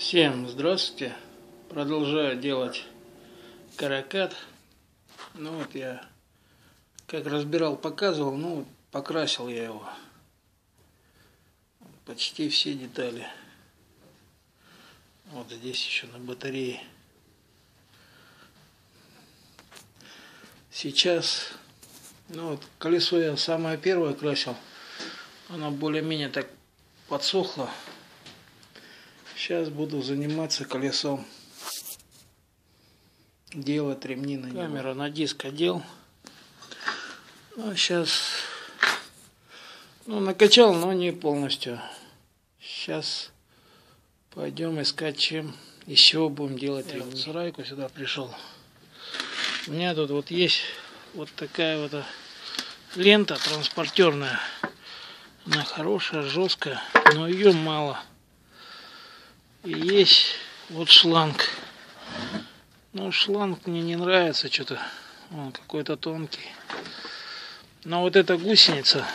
Всем здравствуйте! Продолжаю делать каракат. Ну вот я как разбирал, показывал, ну вот покрасил я его. Почти все детали. Вот здесь еще на батарее. Сейчас, ну вот колесо я самое первое красил. Оно более-менее так подсохло. Сейчас буду заниматься колесом. Делать ремни на него. Камера на диск одел. Ну, сейчас накачал, но не полностью. Сейчас пойдем искать, чем еще будем делать ремни. Я в сарайку сюда пришел. У меня тут вот есть вот такая вот лента транспортерная. Она хорошая, жесткая, но ее мало. И есть вот шланг. Но шланг мне не нравится что-то. Он какой-то тонкий. Но вот эта гусеница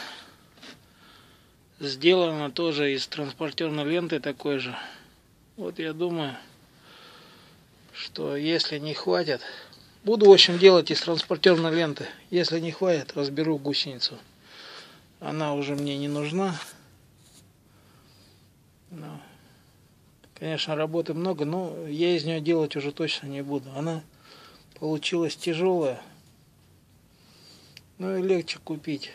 сделана тоже из транспортерной ленты такой же. Вот я думаю, что если не хватит, буду в общем делать из транспортерной ленты. Если не хватит, разберу гусеницу. Она уже мне не нужна. Но, конечно, работы много, но я из нее делать уже точно не буду. Она получилась тяжелая. Ну и легче купить.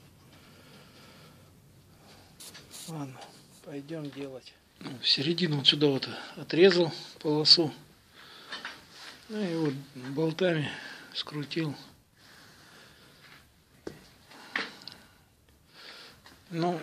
Ладно, пойдем делать. В середину вот сюда вот отрезал полосу. Ну и вот болтами скрутил. Ну,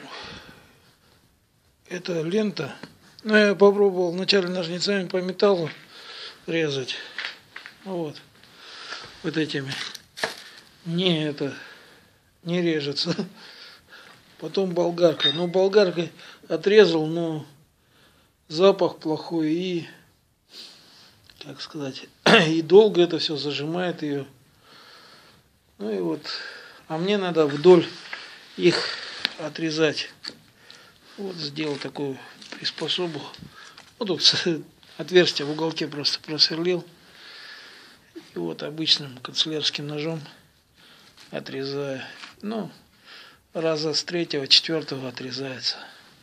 эта лента. Ну, я попробовал вначале ножницами по металлу резать. Вот этими. Не режется. Потом болгаркой. Но болгаркой отрезал, но запах плохой и, как сказать, и долго это все зажимает ее. Ну и вот. А мне надо вдоль их отрезать. Вот сделал такую приспособу. Вот тут отверстие в уголке просто просверлил. И вот обычным канцелярским ножом отрезаю. Ну, раза с 3-4 отрезается.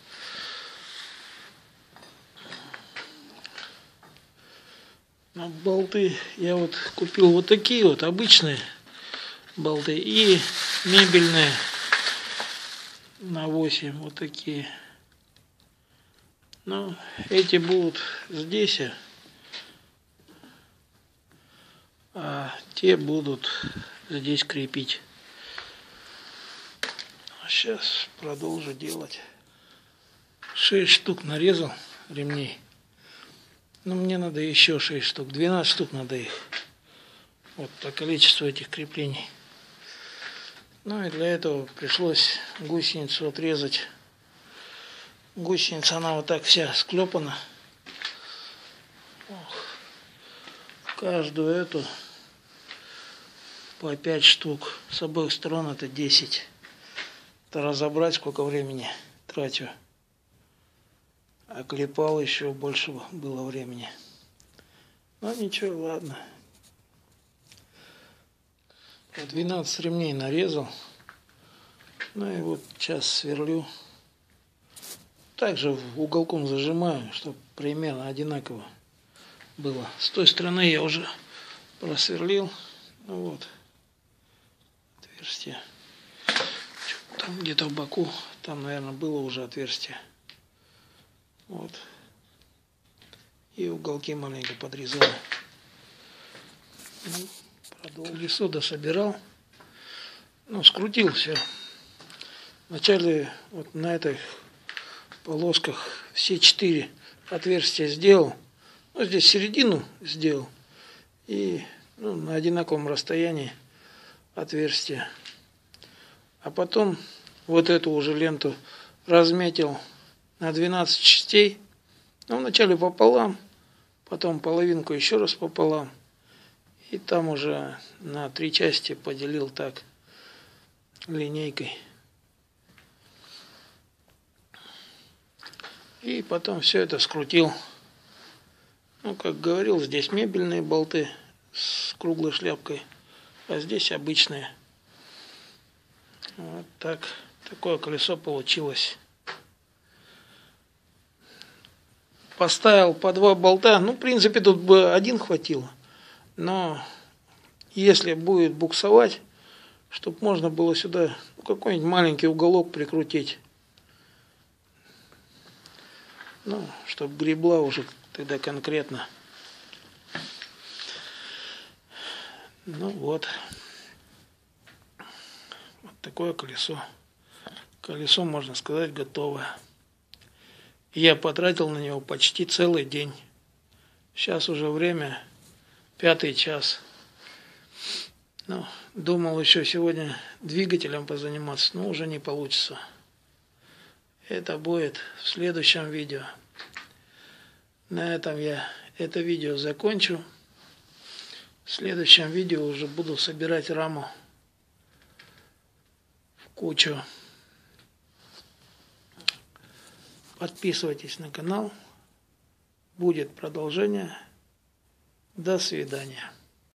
Но болты я вот купил вот такие вот обычные болты и мебельные на 8 вот такие. Но эти будут здесь, а те будут здесь крепить. Сейчас продолжу делать. 6 штук нарезал ремней. Но мне надо еще 6 штук. 12 штук надо их. Вот по количеству этих креплений. Ну и для этого пришлось гусеницу отрезать. Гусеница, она вот так вся склепана. Каждую эту по 5 штук. С обоих сторон это 10. Это разобрать сколько времени трачу. А клепал еще больше было времени. Но ничего, ладно. 12 ремней нарезал. Ну и вот сейчас сверлю. Также уголком зажимаю, чтобы примерно одинаково было. С той стороны я уже просверлил. Ну вот. Отверстие. Там где-то в боку. Там, наверное, было уже отверстие. Вот. И уголки маленько подрезаю. Ну, колесо дособирал. Ну, скрутил все. Вначале вот на этих полосках все 4 отверстия сделал. Ну, здесь середину сделал. И на одинаковом расстоянии отверстия. А потом вот эту уже ленту разметил на 12 частей. Ну, вначале пополам, потом половинку еще раз пополам. И там уже на 3 части поделил так линейкой. И потом все это скрутил Ну, как говорил, здесь мебельные болты с круглой шляпкой, а здесь обычные. Вот так. Такое колесо получилось. Поставил по 2 болта. Ну, в принципе, тут бы один хватило. Но если будет буксовать, чтобы можно было сюда какой-нибудь маленький уголок прикрутить. Ну, чтобы гребла уже тогда конкретно. Ну вот. Вот такое колесо. Колесо, можно сказать, готовое. Я потратил на него почти целый день. Сейчас уже время 5 час. Ну, думал еще сегодня двигателем позаниматься, но уже не получится. Это будет в следующем видео. На этом я это видео закончу. В следующем видео уже буду собирать раму в кучу. Подписывайтесь на канал. Будет продолжение. До свидания.